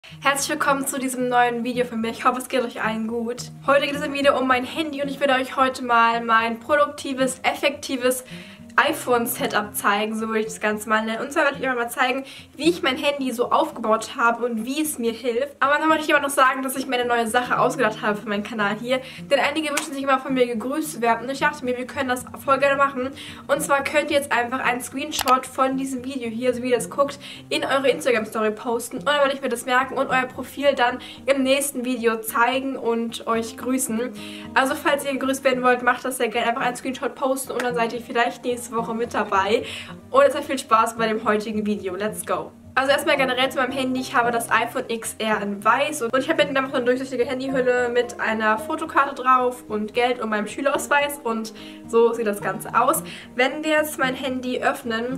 Herzlich willkommen zu diesem neuen Video von mir. Ich hoffe, es geht euch allen gut. Heute geht es wieder um mein Handy und ich werde euch heute mal mein produktives, effektives iPhone-Setup zeigen, so würde ich das Ganze mal nennen. Und zwar werde ich euch mal zeigen, wie ich mein Handy so aufgebaut habe und wie es mir hilft. Aber dann möchte ich aber noch sagen, dass ich mir eine neue Sache ausgedacht habe für meinen Kanal hier. Denn einige wünschen sich immer von mir gegrüßt zu werden und ich dachte mir, wir können das voll gerne machen. Und zwar könnt ihr jetzt einfach einen Screenshot von diesem Video hier, so wie ihr das guckt, in eure Instagram-Story posten. Und dann werde ich mir das merken und euer Profil dann im nächsten Video zeigen und euch grüßen. Also falls ihr gegrüßt werden wollt, macht das sehr gerne. Einfach einen Screenshot posten und dann seid ihr vielleicht nächste Woche mit dabei. Und jetzt hat viel Spaß bei dem heutigen Video. Let's go! Also erstmal generell zu meinem Handy. Ich habe das iPhone XR in weiß und ich habe hinten einfach eine durchsichtige Handyhülle mit einer Fotokarte drauf und Geld und meinem Schülerausweis und so sieht das Ganze aus. Wenn wir jetzt mein Handy öffnen,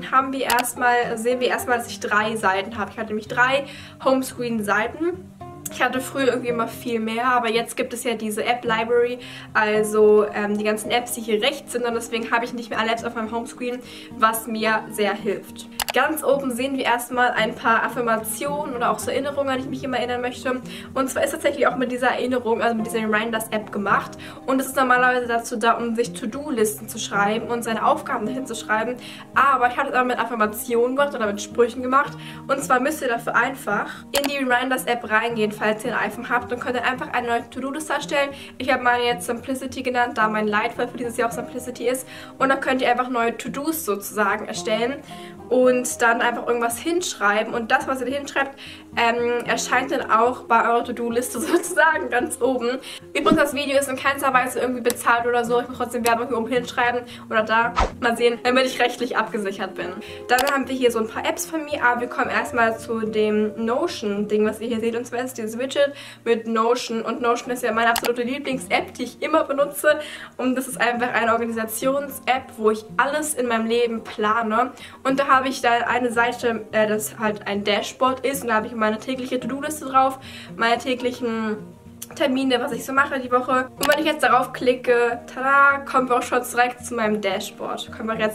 sehen wir erstmal, dass ich 3 Seiten habe. Ich hatte nämlich 3 Homescreen-Seiten. Ich hatte früher irgendwie immer viel mehr, aber jetzt gibt es ja diese App-Library, also die ganzen Apps, die hier rechts sind und deswegen habe ich nicht mehr alle Apps auf meinem Homescreen, was mir sehr hilft. Ganz oben sehen wir erstmal ein paar Affirmationen oder auch so Erinnerungen, an die ich mich immer erinnern möchte. Und zwar ist tatsächlich auch mit dieser Erinnerung, also mit dieser Reminders-App gemacht. Und es ist normalerweise dazu da, um sich To-Do-Listen zu schreiben und seine Aufgaben dahin zu schreiben. Aber ich habe es aber mit Affirmationen gemacht oder mit Sprüchen gemacht. Und zwar müsst ihr dafür einfach in die Reminders-App reingehen, falls ihr ein iPhone habt. Und könnt ihr einfach eine neue To-Do-Liste erstellen. Ich habe meine jetzt Simplicity genannt, da mein Leitfall für dieses Jahr auch Simplicity ist. Und dann könnt ihr einfach neue To-Dos sozusagen erstellen. Und dann einfach irgendwas hinschreiben und das, was ihr da hinschreibt, erscheint dann auch bei eurer To-Do-Liste sozusagen ganz oben. Übrigens, das Video ist in keinster Weise irgendwie bezahlt oder so. Ich muss trotzdem Werbung hier oben hinschreiben oder da. Mal sehen, damit ich rechtlich abgesichert bin. Dann haben wir hier so ein paar Apps von mir, aber wir kommen erstmal zu dem Notion-Ding, was ihr hier seht. Und zwar ist dieses Widget mit Notion. Und Notion ist ja meine absolute Lieblings-App, die ich immer benutze. Und das ist einfach eine Organisations-App, wo ich alles in meinem Leben plane. Und da habe ich da eine Seite, das halt ein Dashboard ist. Und da habe ich meine tägliche To-Do-Liste drauf, meine täglichen Termine, was ich so mache die Woche. Und wenn ich jetzt darauf klicke, tada, kommen wir auch schon direkt zu meinem Dashboard.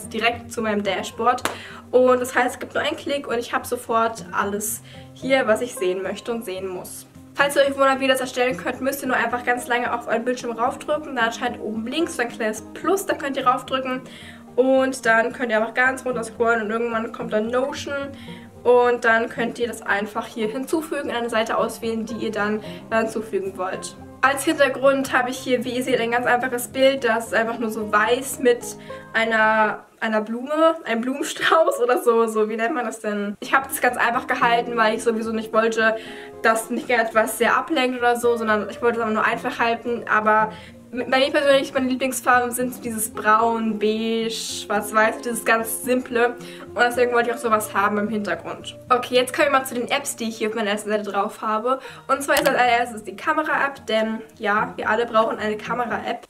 Und das heißt, es gibt nur einen Klick und ich habe sofort alles hier, was ich sehen möchte und sehen muss. Falls ihr euch wundert, wie ihr das erstellen könnt, müsst ihr nur einfach ganz lange auf euren Bildschirm raufdrücken. Da erscheint oben links so ein kleines Plus, da könnt ihr raufdrücken. Und dann könnt ihr einfach ganz runter scrollen und irgendwann kommt dann Notion. Und dann könnt ihr das einfach hier hinzufügen, eine Seite auswählen, die ihr dann hinzufügen wollt. Als Hintergrund habe ich hier, wie ihr seht, ein ganz einfaches Bild. Das ist einfach nur so weiß mit einer Blume, einem Blumenstrauß oder so, wie nennt man das denn? Ich habe das ganz einfach gehalten, weil ich sowieso nicht wollte, dass mich etwas sehr ablenkt oder so, sondern ich wollte es aber nur einfach halten, aber bei mir persönlich, meine Lieblingsfarben sind so dieses Braun, Beige, Schwarz-Weiß, dieses ganz simple. Und deswegen wollte ich auch sowas haben im Hintergrund. Okay, jetzt kommen wir mal zu den Apps, die ich hier auf meiner ersten Seite drauf habe. Und zwar ist als allererstes die Kamera-App, denn ja, wir alle brauchen eine Kamera-App.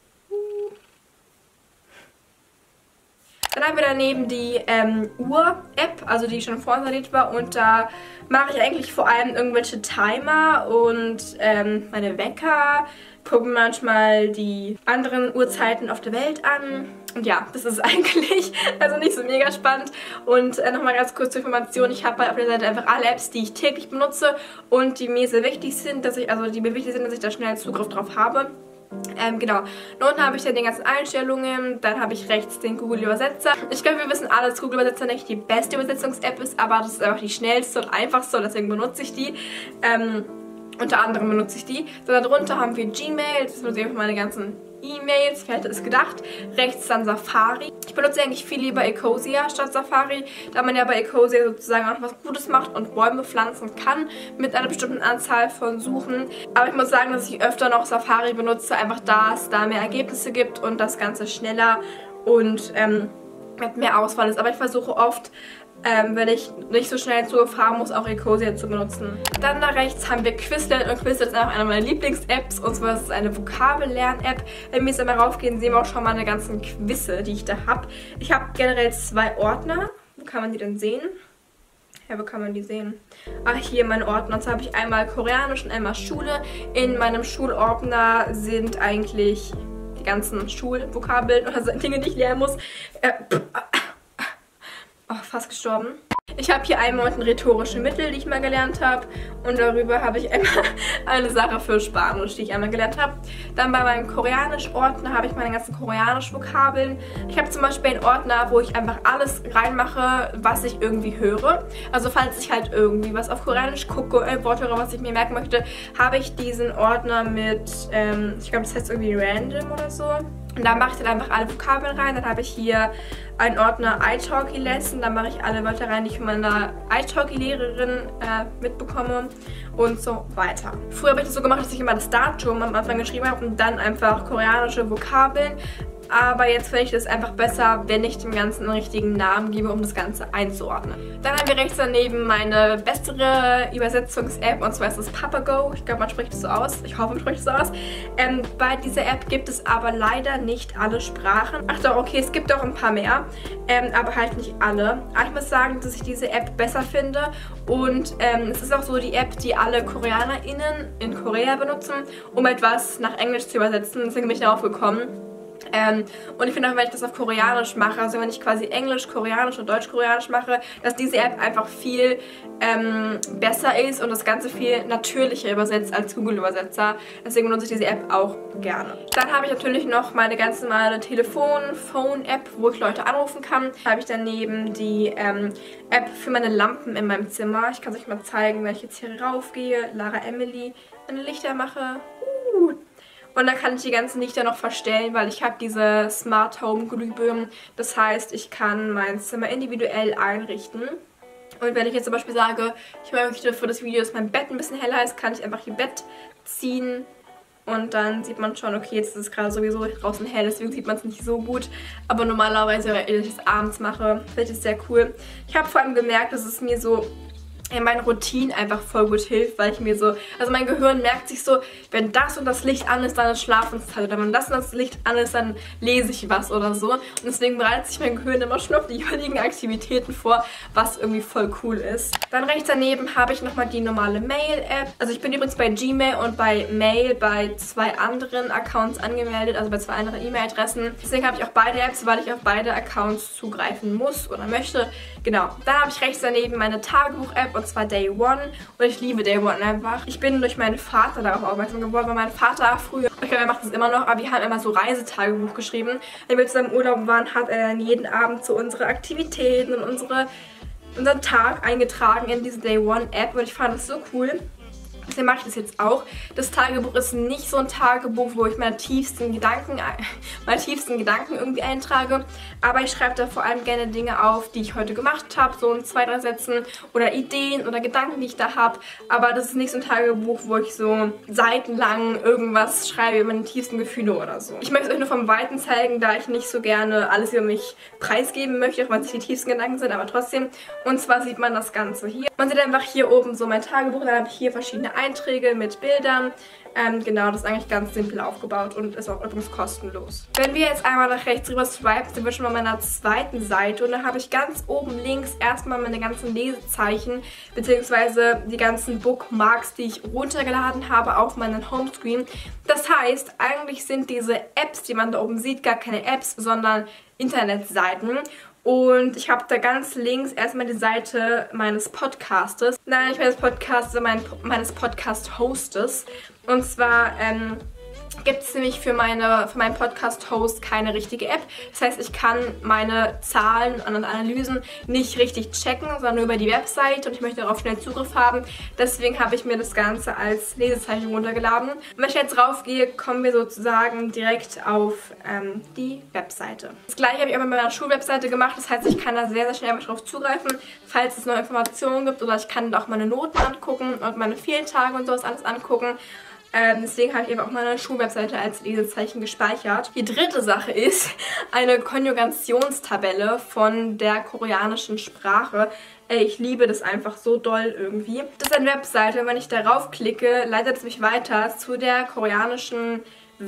Dann haben wir daneben die Uhr-App, also die schon vorinstalliert war. Und da mache ich eigentlich vor allem irgendwelche Timer und meine Wecker. Gucken manchmal die anderen Uhrzeiten auf der Welt an. Und ja, das ist eigentlich also nicht so mega spannend. Und nochmal ganz kurz zur Information. Ich habe auf der Seite einfach alle Apps, die ich täglich benutze und die mir sehr wichtig sind, dass ich da schnell Zugriff drauf habe. Genau. Und unten habe ich dann die ganzen Einstellungen, dann habe ich rechts den Google Übersetzer. Ich glaube, wir wissen alle, dass Google Übersetzer nicht die beste Übersetzungs-App ist, aber das ist einfach die schnellste und einfachste und deswegen benutze ich die. Unter anderem benutze ich die. Dann darunter haben wir Gmail, das benutze ich für meine ganzen E-Mails, wer hätte es gedacht. Rechts dann Safari. Ich benutze eigentlich viel lieber Ecosia statt Safari, da man ja bei Ecosia sozusagen auch was Gutes macht und Bäume pflanzen kann mit einer bestimmten Anzahl von Suchen. Aber ich muss sagen, dass ich öfter noch Safari benutze, einfach da es da mehr Ergebnisse gibt und das Ganze schneller und mit mehr Auswahl ist. Aber ich versuche oft, wenn ich nicht so schnell Zugriff haben muss, auch Ecosia zu benutzen. Dann da rechts haben wir Quizlet und Quizlet ist einfach eine meiner Lieblings-Apps und zwar ist es eine Vokabellern-App. Wenn wir jetzt einmal raufgehen, sehen wir auch schon mal eine ganzen Quizze, die ich da habe. Ich habe generell 2 Ordner. Wo kann man die denn sehen? Ja, wo kann man die sehen? Ach, hier meine Ordner. Und zwar habe ich einmal Koreanisch und einmal Schule. In meinem Schulordner sind eigentlich die ganzen Schulvokabeln oder Dinge, die ich lernen muss. Oh, fast gestorben. Ich habe hier einmal unten rhetorische Mittel, die ich mal gelernt habe. Und darüber habe ich einmal eine Sache für Spanisch, die ich einmal gelernt habe. Dann bei meinem Koreanisch-Ordner habe ich meine ganzen Koreanisch-Vokabeln. Ich habe zum Beispiel einen Ordner, wo ich einfach alles reinmache, was ich irgendwie höre. Also falls ich halt irgendwie was auf Koreanisch gucke, Wort höre, was ich mir merken möchte, habe ich diesen Ordner mit, ich glaube das heißt irgendwie random oder so. Und da mache ich dann einfach alle Vokabeln rein. Dann habe ich hier einen Ordner italki Lesson. Da mache ich alle Wörter rein, die ich von meiner italki-Lehrerin mitbekomme und so weiter. Früher habe ich das so gemacht, dass ich immer das Datum am Anfang geschrieben habe und dann einfach koreanische Vokabeln. Aber jetzt finde ich das einfach besser, wenn ich dem Ganzen einen richtigen Namen gebe, um das Ganze einzuordnen. Dann haben wir rechts daneben meine bessere Übersetzungs-App, und zwar ist das Papago. Ich glaube, man spricht es so aus. Ich hoffe, man spricht es so aus. Bei dieser App gibt es aber leider nicht alle Sprachen. Ach doch, okay, es gibt auch ein paar mehr, aber halt nicht alle. Aber ich muss sagen, dass ich diese App besser finde. Und es ist auch so die App, die alle KoreanerInnen in Korea benutzen, um etwas nach Englisch zu übersetzen. Deswegen bin ich darauf gekommen. Und ich finde auch, wenn ich das auf Koreanisch mache, also wenn ich quasi Englisch, Koreanisch und Deutsch-Koreanisch mache, dass diese App einfach viel besser ist und das Ganze viel natürlicher übersetzt als Google-Übersetzer. Deswegen benutze ich diese App auch gerne. Dann habe ich natürlich noch meine ganz normale Phone-App, wo ich Leute anrufen kann. Da habe ich daneben die App für meine Lampen in meinem Zimmer. Ich kann es euch mal zeigen, wenn ich jetzt hier raufgehe, Lara Emily, meine Lichter mache. Und dann kann ich die ganzen Lichter noch verstellen, weil ich habe diese Smart Home Glühbirnen. Das heißt, ich kann mein Zimmer individuell einrichten. Und wenn ich jetzt zum Beispiel sage, ich möchte für das Video, dass mein Bett ein bisschen heller ist, kann ich einfach ihr Bett ziehen. Und dann sieht man schon, okay, jetzt ist es gerade sowieso draußen hell, deswegen sieht man es nicht so gut. Aber normalerweise, wenn ich es abends mache, finde ich es sehr cool. Ich habe vor allem gemerkt, dass es mir so in meinen Routinen einfach voll gut hilft, weil ich mir so, also mein Gehirn merkt sich so, wenn das und das Licht an ist, dann ist Schlafenszeit, oder wenn das und das Licht an ist, dann lese ich was oder so. Und deswegen bereitet sich mein Gehirn immer schon auf die jeweiligen Aktivitäten vor, was irgendwie voll cool ist. Dann rechts daneben habe ich nochmal die normale Mail-App. Also ich bin übrigens bei Gmail und bei Mail bei 2 anderen Accounts angemeldet, also bei 2 anderen E-Mail-Adressen. Deswegen habe ich auch beide Apps, weil ich auf beide Accounts zugreifen muss oder möchte. Genau. Dann habe ich rechts daneben meine Tagebuch-App, und zwar Day One. Und ich liebe Day One einfach. Ich bin durch meinen Vater darauf aufmerksam geworden, weil mein Vater früher, ich glaube, er macht das immer noch, aber wir haben immer so Reisetagebuch geschrieben. Wenn wir zusammen im Urlaub waren, hat er dann jeden Abend so unsere Aktivitäten und unseren Tag eingetragen in diese Day One App. Und ich fand das so cool. Deswegen mache ich das jetzt auch. Das Tagebuch ist nicht so ein Tagebuch, wo ich meine tiefsten Gedanken irgendwie eintrage. Aber ich schreibe da vor allem gerne Dinge auf, die ich heute gemacht habe. So in 2, 3 Sätzen oder Ideen oder Gedanken, die ich da habe. Aber das ist nicht so ein Tagebuch, wo ich so seitenlang irgendwas schreibe über meine tiefsten Gefühle oder so. Ich möchte es euch nur vom Weiten zeigen, da ich nicht so gerne alles über mich preisgeben möchte, auch wenn es die tiefsten Gedanken sind, aber trotzdem. Und zwar sieht man das Ganze hier. Man sieht einfach hier oben so mein Tagebuch, dann habe ich hier verschiedene Einträge mit Bildern. Genau, das ist eigentlich ganz simpel aufgebaut und ist auch übrigens kostenlos. Wenn wir jetzt einmal nach rechts rüber swipen, sind wir schon bei meiner zweiten Seite und da habe ich ganz oben links erstmal meine ganzen Lesezeichen bzw. die ganzen Bookmarks, die ich runtergeladen habe auf meinen Homescreen. Das heißt, eigentlich sind diese Apps, die man da oben sieht, gar keine Apps, sondern Internetseiten. Und ich habe da ganz links erstmal die Seite meines Podcastes. Nein, nicht meines Podcasts, sondern meines Podcast-Hostes. Und zwar gibt es nämlich für meinen Podcast-Host keine richtige App. Das heißt, ich kann meine Zahlen und Analysen nicht richtig checken, sondern nur über die Website und ich möchte darauf schnell Zugriff haben. Deswegen habe ich mir das Ganze als Lesezeichen runtergeladen. Und wenn ich jetzt raufgehe, kommen wir sozusagen direkt auf die Webseite. Das gleiche habe ich auch mit meiner Schulwebseite gemacht. Das heißt, ich kann da sehr, sehr schnell darauf zugreifen, falls es neue Informationen gibt, oder ich kann da auch meine Noten angucken und meine Fehltage und sowas alles angucken. Deswegen habe ich eben auch meine Schulwebseite als Lesezeichen gespeichert. Die dritte Sache ist eine Konjugationstabelle von der koreanischen Sprache. Ich liebe das einfach so doll irgendwie. Das ist eine Webseite, wenn ich darauf klicke, leitet es mich weiter zu der koreanischen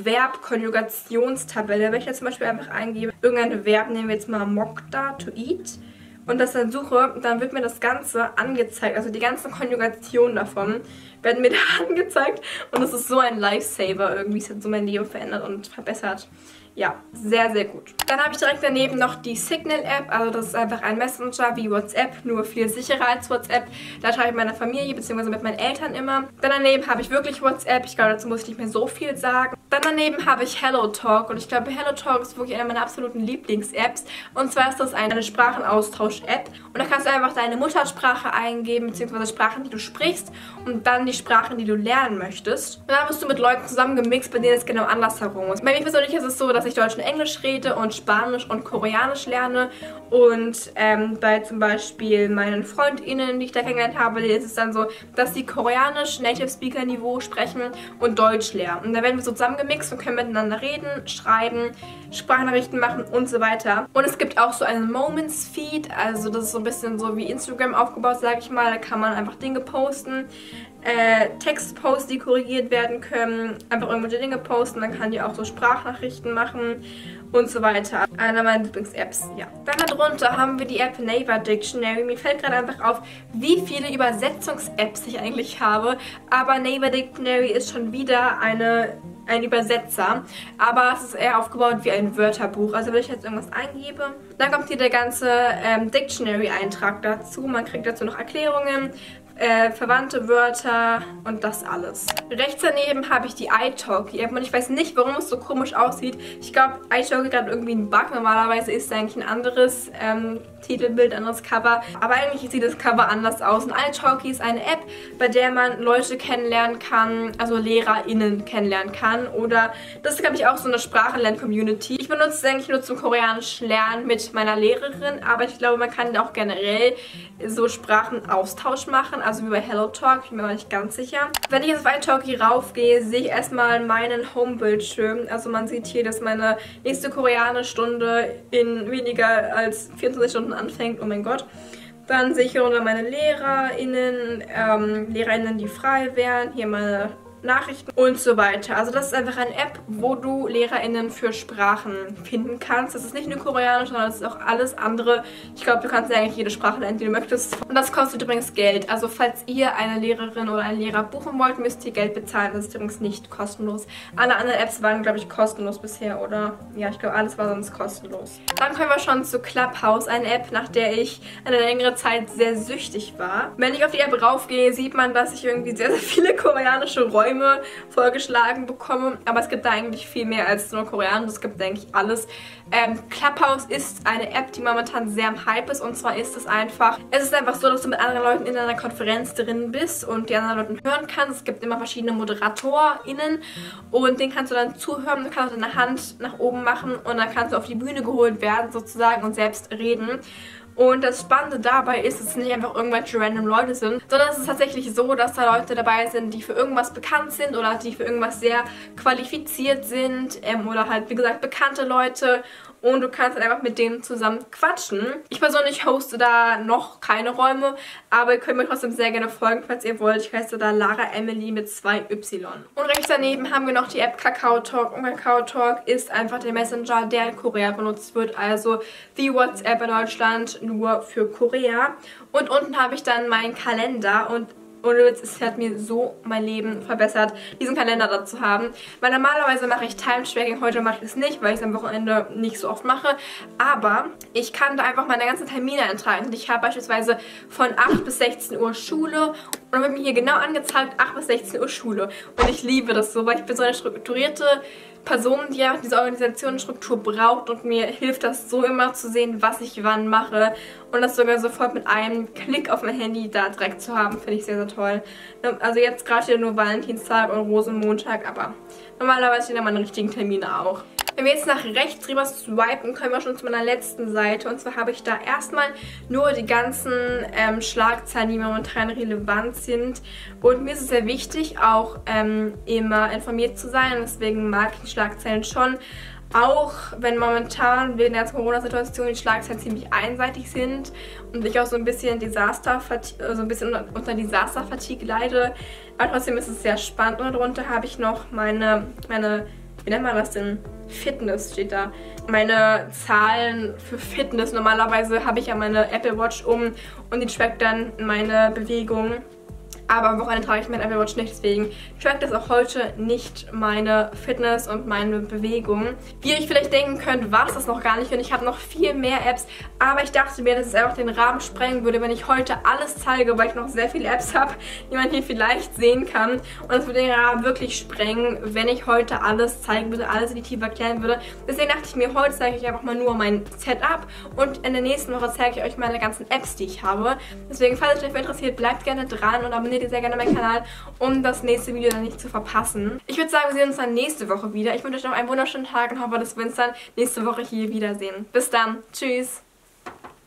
Verbkonjugationstabelle. Wenn ich jetzt zum Beispiel einfach eingebe, irgendein Verb, nehmen wir jetzt mal mokda, to eat, und das dann suche, dann wird mir das Ganze angezeigt, also die ganzen Konjugationen davon werden mir da angezeigt und das ist so ein Lifesaver irgendwie, es hat so mein Leben verändert und verbessert. ja, sehr, sehr gut. Dann habe ich direkt daneben noch die Signal-App. Also das ist einfach ein Messenger wie WhatsApp, nur viel sicherer als WhatsApp. Da schreibe ich mit meiner Familie bzw. mit meinen Eltern immer. Dann daneben habe ich wirklich WhatsApp. Ich glaube, dazu muss ich nicht mehr so viel sagen. Dann daneben habe ich HelloTalk. Und ich glaube, HelloTalk ist wirklich eine meiner absoluten Lieblings-Apps. Und zwar ist das eine Sprachenaustausch-App. Und da kannst du einfach deine Muttersprache eingeben, bzw. Sprachen, die du sprichst. Und dann die Sprachen, die du lernen möchtest. Und dann wirst du mit Leuten zusammengemixt, bei denen es genau andersherum ist. Bei mir persönlich ist es so, dass ich Deutsch und Englisch rede und Spanisch und Koreanisch lerne. Und bei zum Beispiel meinen FreundInnen, die ich da kennengelernt habe, ist es dann so, dass sie Koreanisch Native Speaker Niveau sprechen und Deutsch lernen. Und da werden wir so zusammengemixt und können miteinander reden, schreiben, Sprachnachrichten machen und so weiter. Und es gibt auch so einen Moments Feed, also das ist so ein bisschen so wie Instagram aufgebaut, sage ich mal. Da kann man einfach Dinge posten. Textposts, die korrigiert werden können, einfach irgendwelche Dinge posten, dann kann die auch so Sprachnachrichten machen und so weiter. Einer meiner Lieblings-Apps, ja. Dann darunter haben wir die App Naver Dictionary. Mir fällt gerade einfach auf, wie viele Übersetzungs-Apps ich eigentlich habe, aber Naver Dictionary ist schon wieder ein Übersetzer, aber es ist eher aufgebaut wie ein Wörterbuch. Also wenn ich jetzt irgendwas eingebe, dann kommt hier der ganze Dictionary-Eintrag dazu. Man kriegt dazu noch Erklärungen, verwandte Wörter und das alles. Rechts daneben habe ich die italki-App und ich weiß nicht, warum es so komisch aussieht. Ich glaube, italki hat irgendwie einen Bug. Normalerweise ist es eigentlich ein anderes Titelbild, anderes Cover. Aber eigentlich sieht das Cover anders aus. Und italki ist eine App, bei der man Leute kennenlernen kann, also LehrerInnen kennenlernen kann. Oder das ist, glaube ich, auch so eine Sprachenlern-Community. Ich benutze es eigentlich nur zum Koreanisch lernen mit meiner Lehrerin, aber ich glaube, man kann auch generell so Sprachenaustausch machen, also wie bei HelloTalk, ich bin mir aber nicht ganz sicher. Wenn ich jetzt auf italki raufgehe, sehe ich erstmal meinen Homebildschirm. Also man sieht hier, dass meine nächste Koreanischstunde in weniger als 24 Stunden anfängt. Oh mein Gott. Dann sehe ich hier unter meine LehrerInnen, LehrerInnen, die frei wären. Hier meine Nachrichten und so weiter. Also das ist einfach eine App, wo du LehrerInnen für Sprachen finden kannst. Das ist nicht nur Koreanisch, sondern das ist auch alles andere. Ich glaube, du kannst ja eigentlich jede Sprache lernen, die du möchtest. Und das kostet übrigens Geld. Also falls ihr eine Lehrerin oder einen Lehrer buchen wollt, müsst ihr Geld bezahlen. Das ist übrigens nicht kostenlos. Alle anderen Apps waren, glaube ich, kostenlos bisher, oder? Ja, ich glaube, alles war sonst kostenlos. Dann kommen wir schon zu Clubhouse, eine App, nach der ich eine längere Zeit sehr süchtig war. Wenn ich auf die App raufgehe, sieht man, dass ich irgendwie sehr, sehr viele koreanische Räume vorgeschlagen bekomme, aber es gibt da eigentlich viel mehr als nur Koreanisch, es gibt eigentlich alles. Clubhouse ist eine App, die momentan sehr am Hype ist, und zwar ist es einfach so, dass du mit anderen Leuten in einer Konferenz drin bist und die anderen Leuten hören kannst. Es gibt immer verschiedene ModeratorInnen und denen kannst du dann zuhören, du kannst auch deine Hand nach oben machen und dann kannst du auf die Bühne geholt werden sozusagen und selbst reden. Und das Spannende dabei ist, dass es nicht einfach irgendwelche random Leute sind, sondern es ist tatsächlich so, dass da Leute dabei sind, die für irgendwas bekannt sind oder die für irgendwas sehr qualifiziert sind oder halt, wie gesagt, bekannte Leute. Und du kannst dann einfach mit denen zusammen quatschen. Ich persönlich hoste da noch keine Räume, aber ihr könnt mir trotzdem sehr gerne folgen, falls ihr wollt. Ich heiße da Lara Emily mit 2 Y. Und rechts daneben haben wir noch die App KakaoTalk. Und KakaoTalk ist einfach der Messenger, der in Korea benutzt wird. Also wie WhatsApp in Deutschland, nur für Korea. Und unten habe ich dann meinen Kalender und es hat mir so mein Leben verbessert, diesen Kalender da zu haben. Weil normalerweise mache ich Time-Tracking, heute mache ich es nicht, weil ich es am Wochenende nicht so oft mache. Aber ich kann da einfach meine ganzen Termine eintragen. Ich habe beispielsweise von 8 bis 16 Uhr Schule und dann wird mir hier genau angezeigt, 8 bis 16 Uhr Schule. Und ich liebe das so, weil ich bin so eine strukturierte Person, die einfach diese Organisationsstruktur braucht, und mir hilft das so immer zu sehen, was ich wann mache und das sogar sofort mit einem Klick auf mein Handy da direkt zu haben, finde ich sehr, sehr toll. Also jetzt gerade steht nur Valentinstag und Rosenmontag, aber normalerweise stehen da meine richtigen Termine auch. Wenn wir jetzt nach rechts drüber swipen, kommen wir schon zu meiner letzten Seite. Und zwar habe ich da erstmal nur die ganzen Schlagzeilen, die momentan relevant sind. Und mir ist es sehr wichtig, auch immer informiert zu sein. Deswegen mag ich die Schlagzeilen schon. Auch wenn momentan wegen der Corona-Situation die Schlagzeilen ziemlich einseitig sind und ich auch so ein bisschen unter Disaster-Fatigue leide. Aber trotzdem ist es sehr spannend. Und darunter habe ich noch meine wie nennt man das denn? Fitness steht da. Meine Zahlen für Fitness. Normalerweise habe ich ja meine Apple Watch und die trackt dann meine Bewegung. Aber am Wochenende trage ich mein Apple Watch nicht, deswegen trackt das auch heute nicht meine Fitness und meine Bewegung. Wie ihr euch vielleicht denken könnt, war das noch gar nicht und ich habe noch viel mehr Apps, aber ich dachte mir, dass es einfach den Rahmen sprengen würde, wenn ich heute alles zeige, weil ich noch sehr viele Apps habe, die man hier vielleicht sehen kann. Und es würde den Rahmen wirklich sprengen, wenn ich heute alles zeigen würde, alles in die Tiefe erklären würde. Deswegen dachte ich mir, heute zeige ich einfach mal nur mein Setup und in der nächsten Woche zeige ich euch meine ganzen Apps, die ich habe. Deswegen, falls euch dafür interessiert, bleibt gerne dran und abonniert ihr sehr gerne meinen Kanal, um das nächste Video dann nicht zu verpassen. Ich würde sagen, wir sehen uns dann nächste Woche wieder. Ich wünsche euch noch einen wunderschönen Tag und hoffe, dass wir uns dann nächste Woche hier wiedersehen. Bis dann. Tschüss.